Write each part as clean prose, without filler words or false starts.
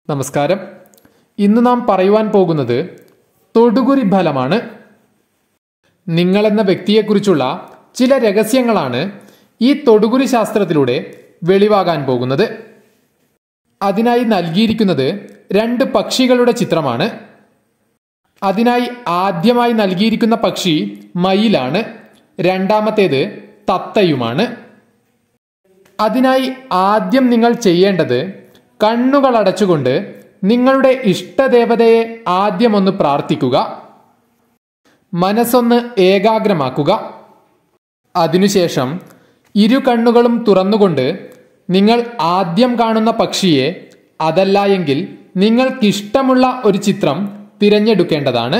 നമസ്കാരം. ഇന്ന് നാം പറയുവാൻ പോകുന്നത് തൊടുകുറി ഫലമാണ്. നിങ്ങളെന്ന വ്യക്തിയെക്കുറിച്ചുള്ള ചില രഹസ്യങ്ങളാണ് ഈ തൊടുകുറി ശാസ്ത്രത്തിലൂടെ വെളിവാകാൻ പോകുന്നത്. അതിനായി നൽകിയിരിക്കുന്നത് 2 പക്ഷികളുടെ ചിത്രമാണ്. അതിനായി ആദ്യമായി നൽകിയിരിക്കുന്ന പക്ഷി മയിലാണ്, രണ്ടാമത്തേത് തത്തയുമാണ്. അതിനായി ആദ്യം നിങ്ങൾ ചെയ്യേണ്ടത് കണ്ണുകൾ അടച്ചുകൊണ്ട് നിങ്ങളുടെ ഇഷ്ടദേവതയെ ആദ്യമൊന്ന് പ്രാർത്ഥിക്കുക, മനസ്സൊന്ന് ഏകാഗ്രമാക്കുക. അതിനുശേഷം ഇരു കണ്ണുകളും തുറന്നുകൊണ്ട് നിങ്ങൾ ആദ്യം കാണുന്ന പക്ഷിയെ, അതല്ല എങ്കിൽ നിങ്ങൾക്കിഷ്ടമുള്ള ഒരു ചിത്രം തിരഞ്ഞെടുക്കേണ്ടതാണ്.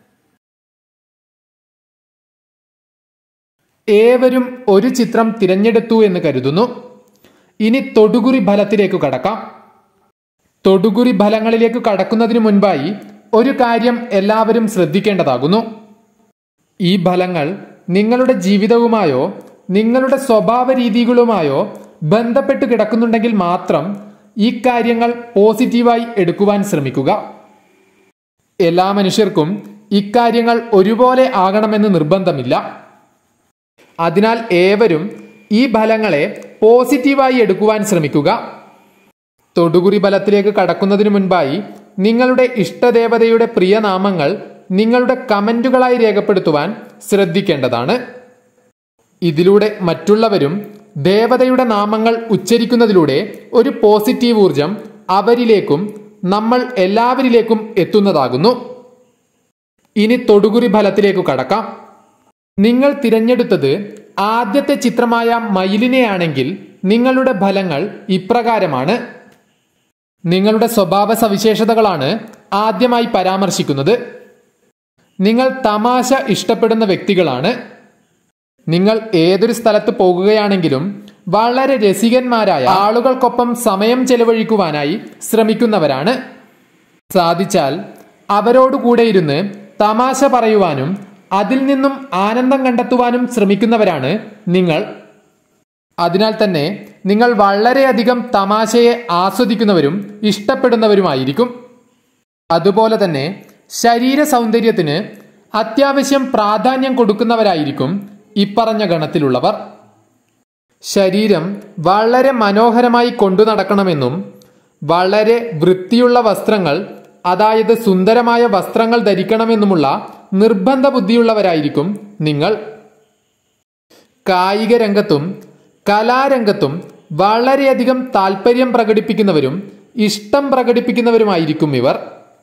ഏവരും ഒരു ചിത്രം തിരഞ്ഞെടുത്തു എന്ന് കരുതുന്നു. ഇനി തൊടുകുറി ഫലത്തിലേക്ക് കടക്കാം. തൊടുകുറി ഫലങ്ങളിലേക്ക് കടക്കുന്നതിന് മുൻപായി ഒരു കാര്യം എല്ലാവരും ശ്രദ്ധിക്കേണ്ടതാകുന്നു. ഈ ഫലങ്ങൾ നിങ്ങളുടെ ജീവിതവുമായോ നിങ്ങളുടെ സ്വഭാവ രീതികളുമായോ ബന്ധപ്പെട്ട് കിടക്കുന്നുണ്ടെങ്കിൽ മാത്രം ഈ കാര്യങ്ങൾ പോസിറ്റീവായി എടുക്കുവാൻ ശ്രമിക്കുക. എല്ലാ മനുഷ്യർക്കും ഇക്കാര്യങ്ങൾ ഒരുപോലെ ആകണമെന്ന് നിർബന്ധമില്ല. അതിനാൽ ഏവരും ഈ ഫലങ്ങളെ പോസിറ്റീവായി എടുക്കുവാൻ ശ്രമിക്കുക. തൊടുകുറി ഫലത്തിലേക്ക് കടക്കുന്നതിന് മുൻപായി നിങ്ങളുടെ ഇഷ്ടദേവതയുടെ പ്രിയനാമങ്ങൾ നിങ്ങളുടെ കമന്റുകളായി രേഖപ്പെടുത്തുവാൻ ശ്രദ്ധിക്കേണ്ടതാണ്. ഇതിലൂടെ മറ്റുള്ളവരും ദേവതയുടെ നാമങ്ങൾ ഉച്ചരിക്കുന്നതിലൂടെ ഒരു പോസിറ്റീവ് ഊർജം അവരിലേക്കും നമ്മൾ എല്ലാവരിലേക്കും എത്തുന്നതാകുന്നു. ഇനി തൊടുകുറി ഫലത്തിലേക്ക് കടക്കാം. നിങ്ങൾ തിരഞ്ഞെടുത്തത് ആദ്യത്തെ ചിത്രമായ മയിലിനെയാണെങ്കിൽ നിങ്ങളുടെ ഫലങ്ങൾ ഇപ്രകാരമാണ്. നിങ്ങളുടെ സ്വഭാവ സവിശേഷതകളാണ് ആദ്യമായി പരാമർശിക്കുന്നത്. നിങ്ങൾ തമാശ ഇഷ്ടപ്പെടുന്ന വ്യക്തികളാണ്. നിങ്ങൾ ഏതൊരു സ്ഥലത്ത് പോകുകയാണെങ്കിലും വളരെ രസികന്മാരായ ആളുകൾക്കൊപ്പം സമയം ചെലവഴിക്കുവാനായി ശ്രമിക്കുന്നവരാണ്. സാധിച്ചാൽ അവരോട് കൂടെ ഇരുന്ന് തമാശ പറയുവാനും അതിൽ നിന്നും ആനന്ദം കണ്ടെത്തുവാനും ശ്രമിക്കുന്നവരാണ് നിങ്ങൾ. അതിനാൽ തന്നെ നിങ്ങൾ വളരെയധികം തമാശയെ ആസ്വദിക്കുന്നവരും ഇഷ്ടപ്പെടുന്നവരുമായിരിക്കും. അതുപോലെ തന്നെ ശരീര സൗന്ദര്യത്തിന് അത്യാവശ്യം പ്രാധാന്യം കൊടുക്കുന്നവരായിരിക്കും ഇപ്പറഞ്ഞ ഗണത്തിലുള്ളവർ. ശരീരം വളരെ മനോഹരമായി കൊണ്ടു നടക്കണമെന്നും വളരെ വൃത്തിയുള്ള വസ്ത്രങ്ങൾ, അതായത് സുന്ദരമായ വസ്ത്രങ്ങൾ ധരിക്കണമെന്നുമുള്ള നിർബന്ധ ബുദ്ധിയുള്ളവരായിരിക്കും നിങ്ങൾ. കായിക രംഗത്തും കലാരംഗത്തും വളരെയധികം താല്പര്യം പ്രകടിപ്പിക്കുന്നവരും ഇഷ്ടം പ്രകടിപ്പിക്കുന്നവരുമായിരിക്കും ഇവർ.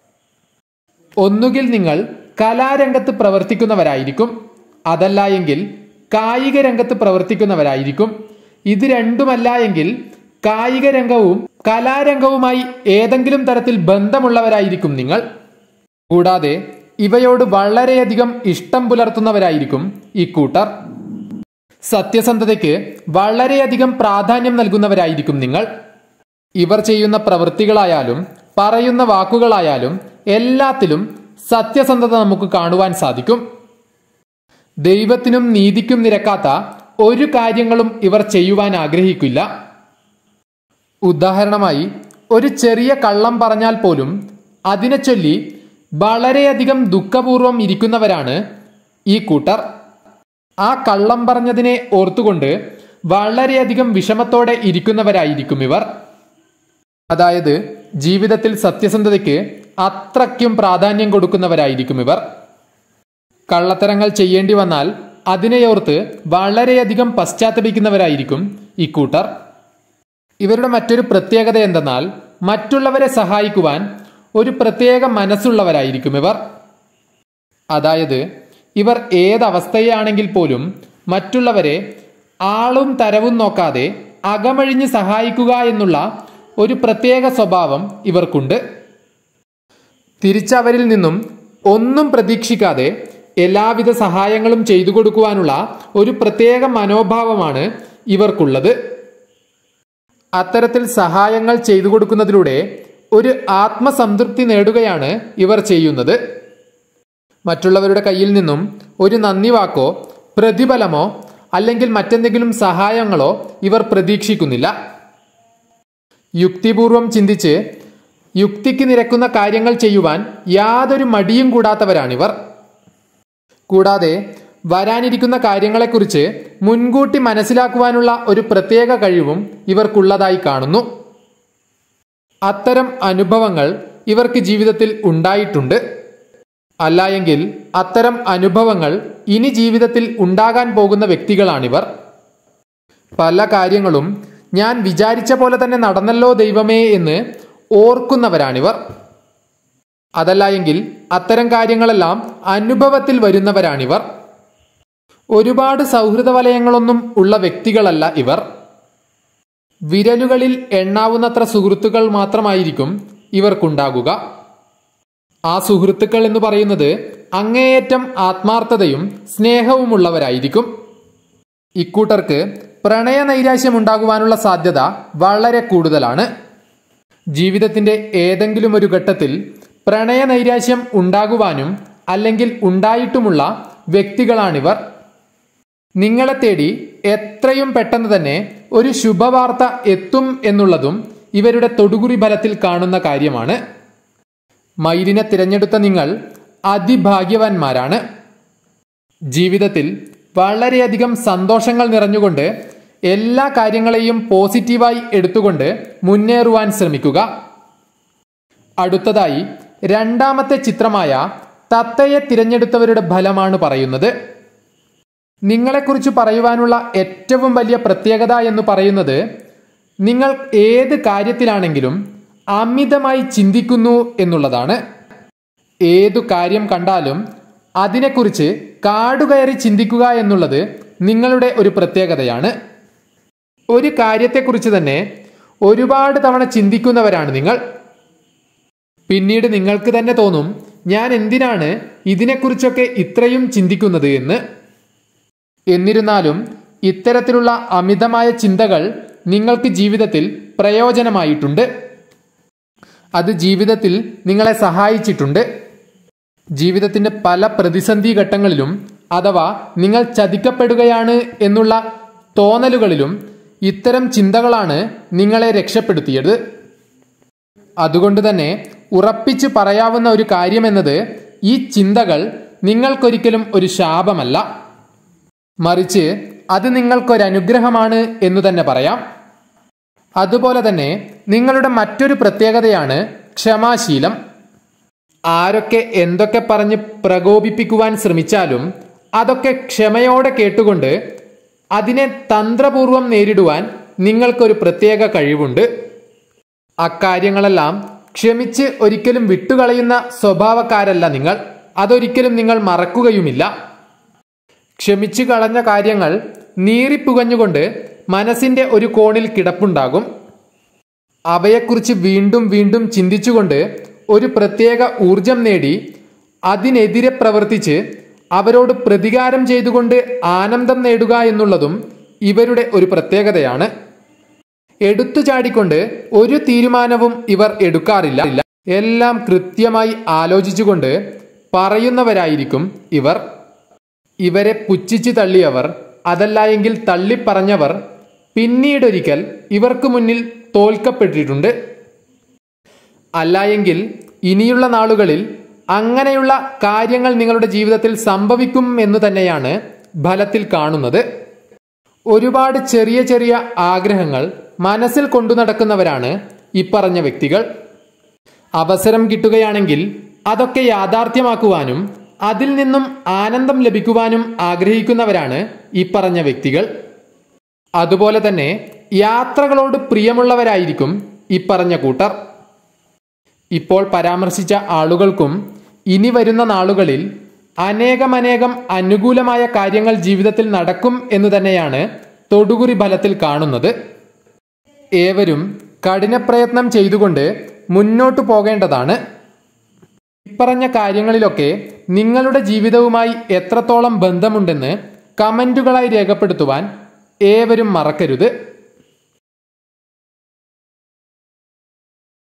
ഒന്നുകിൽ നിങ്ങൾ കലാരംഗത്ത് പ്രവർത്തിക്കുന്നവരായിരിക്കും, അതല്ല എങ്കിൽ കായിക രംഗത്ത് പ്രവർത്തിക്കുന്നവരായിരിക്കും. ഇത് രണ്ടുമല്ല എങ്കിൽ കായിക രംഗവും കലാരംഗവുമായി ഏതെങ്കിലും തരത്തിൽ ബന്ധമുള്ളവരായിരിക്കും നിങ്ങൾ. കൂടാതെ ഇവയോട് വളരെയധികം ഇഷ്ടം പുലർത്തുന്നവരായിരിക്കും ഇക്കൂട്ടർ. സത്യസന്ധതയ്ക്ക് വളരെയധികം പ്രാധാന്യം നൽകുന്നവരായിരിക്കും നിങ്ങൾ. ഇവർ ചെയ്യുന്ന പ്രവൃത്തികളായാലും പറയുന്ന വാക്കുകളായാലും എല്ലാത്തിലും സത്യസന്ധത നമുക്ക് കാണുവാൻ സാധിക്കും. ദൈവത്തിനും നീതിക്കും നിരക്കാത്ത ഒരു കാര്യങ്ങളും ഇവർ ചെയ്യുവാൻ ആഗ്രഹിക്കില്ല. ഉദാഹരണമായി ഒരു ചെറിയ കള്ളം പറഞ്ഞാൽ പോലും അതിനെ ചൊല്ലി വളരെയധികം ദുഃഖപൂർവം ഇരിക്കുന്നവരാണ് ഈ കൂട്ടർ. ആ കള്ളം പറഞ്ഞതിനെ ഓർത്തുകൊണ്ട് വളരെയധികം വിഷമത്തോടെ ഇരിക്കുന്നവരായിരിക്കും ഇവർ. അതായത് ജീവിതത്തിൽ സത്യസന്ധതയ്ക്ക് അത്രയ്ക്കും പ്രാധാന്യം കൊടുക്കുന്നവരായിരിക്കും ഇവർ. കള്ളത്തരങ്ങൾ ചെയ്യേണ്ടി വന്നാൽ അതിനെയോർത്ത് വളരെയധികം പശ്ചാത്തപിക്കുന്നവരായിരിക്കും ഇക്കൂട്ടർ. ഇവരുടെ മറ്റൊരു പ്രത്യേകത എന്തെന്നാൽ മറ്റുള്ളവരെ സഹായിക്കുവാൻ ഒരു പ്രത്യേക മനസ്സുള്ളവരായിരിക്കും ഇവർ. അതായത് ഇവർ ഏതവസ്ഥയാണെങ്കിൽ പോലും മറ്റുള്ളവരെ ആളും തരവും നോക്കാതെ അകമഴിഞ്ഞ് സഹായിക്കുക എന്നുള്ള ഒരു പ്രത്യേക സ്വഭാവം ഇവർക്കുണ്ട്. തിരിച്ചവരിൽ നിന്നും ഒന്നും പ്രതീക്ഷിക്കാതെ എല്ലാവിധ സഹായങ്ങളും ചെയ്തു കൊടുക്കുവാനുള്ള ഒരു പ്രത്യേക മനോഭാവമാണ് ഇവർക്കുള്ളത്. അത്തരത്തിൽ സഹായങ്ങൾ ചെയ്തു കൊടുക്കുന്നതിലൂടെ ഒരു ആത്മസംതൃപ്തി നേടുകയാണ് ഇവർ ചെയ്യുന്നത്. മറ്റുള്ളവരുടെ കയ്യിൽ നിന്നും ഒരു നന്ദി വാക്കോ പ്രതിഫലമോ അല്ലെങ്കിൽ മറ്റെന്തെങ്കിലും സഹായങ്ങളോ ഇവർ പ്രതീക്ഷിക്കുന്നില്ല. യുക്തിപൂർവം ചിന്തിച്ച് യുക്തിക്ക് നിരക്കുന്ന കാര്യങ്ങൾ ചെയ്യുവാൻ യാതൊരു മടിയും കൂടാത്തവരാണിവർ. കൂടാതെ വരാനിരിക്കുന്ന കാര്യങ്ങളെക്കുറിച്ച് മുൻകൂട്ടി മനസ്സിലാക്കുവാനുള്ള ഒരു പ്രത്യേക കഴിവും ഇവർക്കുള്ളതായി കാണുന്നു. അത്തരം അനുഭവങ്ങൾ ഇവർക്ക് ജീവിതത്തിൽ ഉണ്ടായിട്ടുണ്ട്. അല്ലായെങ്കിൽ അത്തരം അനുഭവങ്ങൾ ഇനി ജീവിതത്തിൽ ഉണ്ടാകാൻ പോകുന്ന വ്യക്തികളാണിവർ. പല കാര്യങ്ങളും ഞാൻ വിചാരിച്ച പോലെ തന്നെ നടന്നല്ലോ ദൈവമേ എന്ന് ഓർക്കുന്നവരാണിവർ. അതല്ലായെങ്കിൽ അത്തരം കാര്യങ്ങളെല്ലാം അനുഭവത്തിൽ വരുന്നവരാണിവർ. ഒരുപാട് സൗഹൃദ വലയങ്ങളൊന്നും ഉള്ള വ്യക്തികളല്ല ഇവർ. വിരലുകളിൽ എണ്ണാവുന്നത്ര സുഹൃത്തുക്കൾ മാത്രമായിരിക്കും ഇവർക്കുണ്ടാകുക. ആ സുഹൃത്തുക്കൾ എന്ന് പറയുന്നത് അങ്ങേയറ്റം ആത്മാർത്ഥതയും സ്നേഹവുമുള്ളവരായിരിക്കും. ഇക്കൂട്ടർക്ക് പ്രണയ നൈരാശ്യം ഉണ്ടാകുവാനുള്ള സാധ്യത വളരെ കൂടുതലാണ്. ജീവിതത്തിന്റെ ഏതെങ്കിലും ഒരു ഘട്ടത്തിൽ പ്രണയ നൈരാശ്യം ഉണ്ടാകുവാനും അല്ലെങ്കിൽ ഉണ്ടായിട്ടുമുള്ള വ്യക്തികളാണിവർ. നിങ്ങളെ തേടി എത്രയും പെട്ടെന്ന് തന്നെ ഒരു ശുഭവാർത്ത എത്തും എന്നുള്ളതും ഇവരുടെ തൊടുകുറി ഫലത്തിൽ കാണുന്ന കാര്യമാണ്. മയിലിനെ തിരഞ്ഞെടുത്ത നിങ്ങൾ അതിഭാഗ്യവാന്മാരാണ്. ജീവിതത്തിൽ വളരെയധികം സന്തോഷങ്ങൾ നിറഞ്ഞുകൊണ്ട് എല്ലാ കാര്യങ്ങളെയും പോസിറ്റീവായി എടുത്തുകൊണ്ട് മുന്നേറുവാൻ ശ്രമിക്കുക. അടുത്തതായി രണ്ടാമത്തെ ചിത്രമായ തത്തയെ തിരഞ്ഞെടുത്തവരുടെ ഫലമാണ് പറയുന്നത്. നിങ്ങളെക്കുറിച്ച് പറയുവാനുള്ള ഏറ്റവും വലിയ പ്രത്യേകത എന്ന് പറയുന്നത് നിങ്ങൾ ഏത് കാര്യത്തിലാണെങ്കിലും അമിതമായി ചിന്തിക്കുന്നു എന്നുള്ളതാണ്. ഏതു കാര്യം കണ്ടാലും അതിനെക്കുറിച്ച് കാടുകയറി ചിന്തിക്കുക എന്നുള്ളത് നിങ്ങളുടെ ഒരു പ്രത്യേകതയാണ്. ഒരു കാര്യത്തെക്കുറിച്ച് തന്നെ ഒരുപാട് തവണ ചിന്തിക്കുന്നവരാണ് നിങ്ങൾ. പിന്നീട് നിങ്ങൾക്ക് തന്നെ തോന്നും, ഞാൻ എന്തിനാണ് ഇതിനെക്കുറിച്ചൊക്കെ ഇത്രയും ചിന്തിക്കുന്നത് എന്ന്. എന്നിരുന്നാലും ഇത്തരത്തിലുള്ള അമിതമായ ചിന്തകൾ നിങ്ങൾക്ക് ജീവിതത്തിൽ പ്രയോജനമായിട്ടുണ്ട്. അത് ജീവിതത്തിൽ നിങ്ങളെ സഹായിച്ചിട്ടുണ്ട്. ജീവിതത്തിന്റെ പല പ്രതിസന്ധി ഘട്ടങ്ങളിലും അഥവാ നിങ്ങൾ ചതിക്കപ്പെടുകയാണ് എന്നുള്ള തോന്നലുകളിലും ഇത്തരം ചിന്തകളാണ് നിങ്ങളെ രക്ഷപ്പെടുത്തിയത്. അതുകൊണ്ട് തന്നെ ഉറപ്പിച്ച് പറയാവുന്ന ഒരു കാര്യമെന്നത് ഈ ചിന്തകൾ നിങ്ങൾക്കൊരിക്കലും ഒരു ശാപമല്ല, മറിച്ച് അത് നിങ്ങൾക്കൊരനുഗ്രഹമാണ് എന്നു തന്നെ പറയാം. അതുപോലെ തന്നെ നിങ്ങളുടെ മറ്റൊരു പ്രത്യേകതയാണ് ക്ഷമാശീലം. ആരൊക്കെ എന്തൊക്കെ പറഞ്ഞ് പ്രകോപിപ്പിക്കുവാൻ ശ്രമിച്ചാലും അതൊക്കെ ക്ഷമയോടെ കേട്ടുകൊണ്ട് അതിനെ തന്ത്രപൂർവം നേരിടുവാൻ നിങ്ങൾക്കൊരു പ്രത്യേക കഴിവുണ്ട്. അക്കാര്യങ്ങളെല്ലാം ക്ഷമിച്ച് ഒരിക്കലും വിട്ടുകളയുന്ന സ്വഭാവക്കാരല്ല നിങ്ങൾ. അതൊരിക്കലും നിങ്ങൾ മറക്കുകയുമില്ല. ക്ഷമിച്ചു കളഞ്ഞ കാര്യങ്ങൾ നീറിപ്പുകഞ്ഞുകൊണ്ട് മനസ്സിന്റെ ഒരു കോണിൽ കിടപ്പുണ്ടാകും. അവയെക്കുറിച്ച് വീണ്ടും വീണ്ടും ചിന്തിച്ചുകൊണ്ട് ഒരു പ്രത്യേക ഊർജം നേടി അതിനെതിരെ പ്രവർത്തിച്ച് അവരോട് പ്രതികാരം ചെയ്തുകൊണ്ട് ആനന്ദം നേടുക എന്നുള്ളതും ഇവരുടെ ഒരു പ്രത്യേകതയാണ്. എടുത്തു ചാടിക്കൊണ്ട് ഒരു തീരുമാനവും ഇവർ എടുക്കാറില്ല. എല്ലാം കൃത്യമായി ആലോചിച്ചുകൊണ്ട് പറയുന്നവരായിരിക്കും ഇവർ. ഇവരെ പുച്ഛിച്ചു തള്ളിയവർ, അതല്ലായെങ്കിൽ തള്ളിപ്പറഞ്ഞവർ പിന്നീടൊരിക്കൽ ഇവർക്ക് മുന്നിൽ തോൽക്കപ്പെട്ടിട്ടുണ്ട്. അല്ലായെങ്കിൽ ഇനിയുള്ള നാളുകളിൽ അങ്ങനെയുള്ള കാര്യങ്ങൾ നിങ്ങളുടെ ജീവിതത്തിൽ സംഭവിക്കും എന്ന് തന്നെയാണ് ഫലത്തിൽ കാണുന്നത്. ഒരുപാട് ചെറിയ ചെറിയ ആഗ്രഹങ്ങൾ മനസ്സിൽ കൊണ്ടു നടക്കുന്നവരാണ് ഇപ്പറഞ്ഞ വ്യക്തികൾ. അവസരം കിട്ടുകയാണെങ്കിൽ അതൊക്കെ യാഥാർത്ഥ്യമാക്കുവാനും അതിൽ നിന്നും ആനന്ദം ലഭിക്കുവാനും ആഗ്രഹിക്കുന്നവരാണ് ഇപ്പറഞ്ഞ വ്യക്തികൾ. അതുപോലെ തന്നെ യാത്രകളോട് പ്രിയമുള്ളവരായിരിക്കും ഇപ്പറഞ്ഞ കൂട്ടർ. ഇപ്പോൾ പരാമർശിച്ച ആളുകൾക്കും ഇനി വരുന്ന നാളുകളിൽ അനേകമനേകം അനുകൂലമായ കാര്യങ്ങൾ ജീവിതത്തിൽ നടക്കും എന്ന് തന്നെയാണ് തൊടുകുറി ഫലത്തിൽ കാണുന്നത്. ഏവരും കഠിനപ്രയത്നം ചെയ്തുകൊണ്ട് മുന്നോട്ടു പോകേണ്ടതാണ്. ഇപ്പറഞ്ഞ കാര്യങ്ങളിലൊക്കെ നിങ്ങളുടെ ജീവിതവുമായി എത്രത്തോളം ബന്ധമുണ്ടെന്ന് കമന്റുകളായി രേഖപ്പെടുത്തുവാൻ ഏവരും മറക്കരുത്.